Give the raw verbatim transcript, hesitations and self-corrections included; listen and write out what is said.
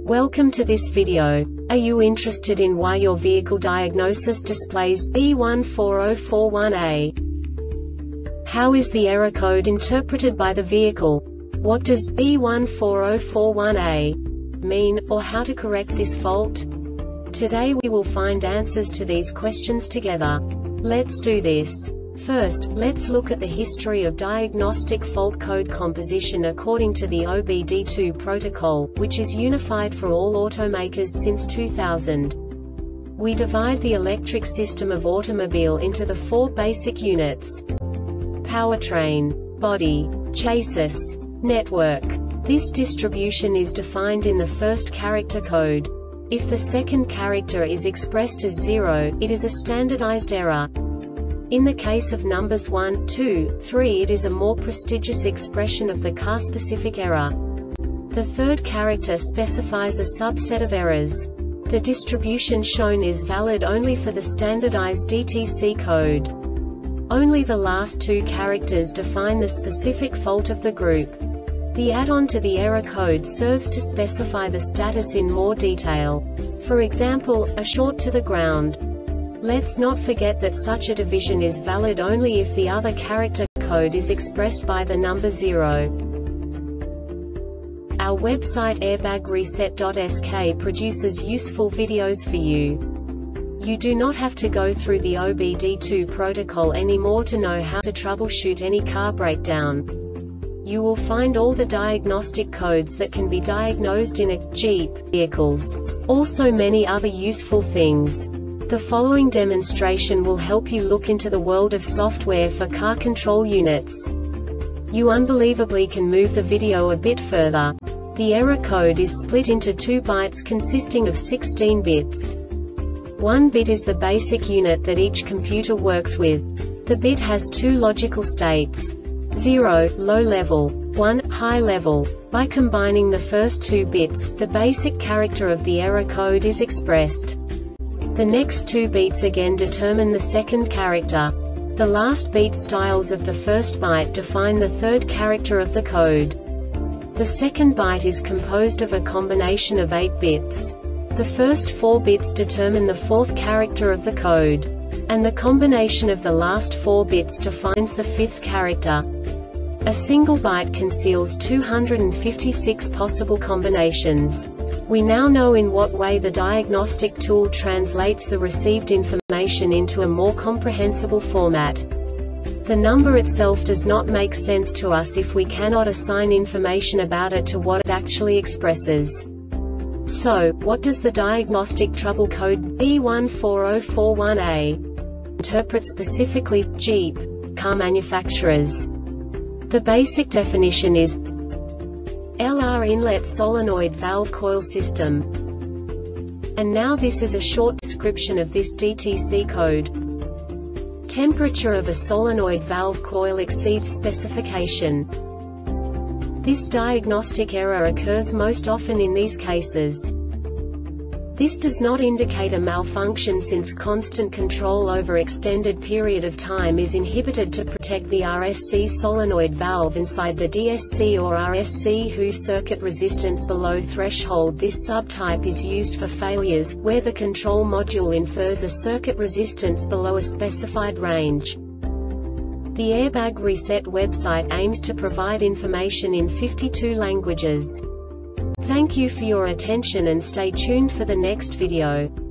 Welcome to this video. Are you interested in why your vehicle diagnosis displays B one four zero four one A? How is the error code interpreted by the vehicle? What does B one four zero four one A mean, or how to correct this fault? Today we will find answers to these questions together. Let's do this. First, let's look at the history of diagnostic fault code composition according to the O B D two protocol, which is unified for all automakers since two thousand. We divide the electric system of automobile into the four basic units: powertrain, body, chassis, network. This distribution is defined in the first character code. If the second character is expressed as zero, it is a standardized error. In the case of numbers one, two, three, it is a more prestigious expression of the car-specific error. The third character specifies a subset of errors. The distribution shown is valid only for the standardized D T C code. Only the last two characters define the specific fault of the group. The add-on to the error code serves to specify the status in more detail. For example, a short to the ground. Let's not forget that such a division is valid only if the other character code is expressed by the number zero. Our website airbag reset dot S K produces useful videos for you. You do not have to go through the O B D two protocol anymore to know how to troubleshoot any car breakdown. You will find all the diagnostic codes that can be diagnosed in a Jeep vehicles. Also many other useful things. The following demonstration will help you look into the world of software for car control units. You unbelievably can move the video a bit further. The error code is split into two bytes consisting of sixteen bits. One bit is the basic unit that each computer works with. The bit has two logical states: zero, low level, one, high level. By combining the first two bits, the basic character of the error code is expressed. The next two beats again determine the second character. The last beat styles of the first byte define the third character of the code. The second byte is composed of a combination of eight bits. The first four bits determine the fourth character of the code. And the combination of the last four bits defines the fifth character. A single byte conceals two hundred fifty-six possible combinations. We now know in what way the diagnostic tool translates the received information into a more comprehensible format. The number itself does not make sense to us if we cannot assign information about it to what it actually expresses. So, what does the diagnostic trouble code B one four zero four one A interpret specifically for Jeep car manufacturers? The basic definition is L R inlet solenoid valve coil system. And now this is a short description of this D T C code. Temperature of a solenoid valve coil exceeds specification. This diagnostic error occurs most often in these cases. This does not indicate a malfunction since constant control over extended period of time is inhibited to protect the R S C solenoid valve inside the D S C or R S C whose circuit resistance below threshold. This subtype is used for failures, where the control module infers a circuit resistance below a specified range. The Airbag Reset website aims to provide information in fifty-two languages. Thank you for your attention and stay tuned for the next video.